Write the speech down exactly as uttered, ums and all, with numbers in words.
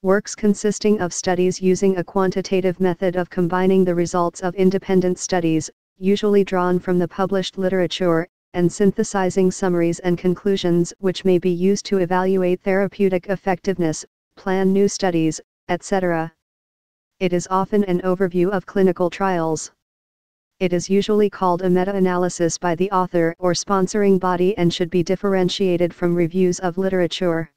Works consisting of studies using a quantitative method of combining the results of independent studies, usually drawn from the published literature, and synthesizing summaries and conclusions which may be used to evaluate therapeutic effectiveness, plan new studies, et cetera. It is often an overview of clinical trials. It is usually called a meta-analysis by the author or sponsoring body and should be differentiated from reviews of literature.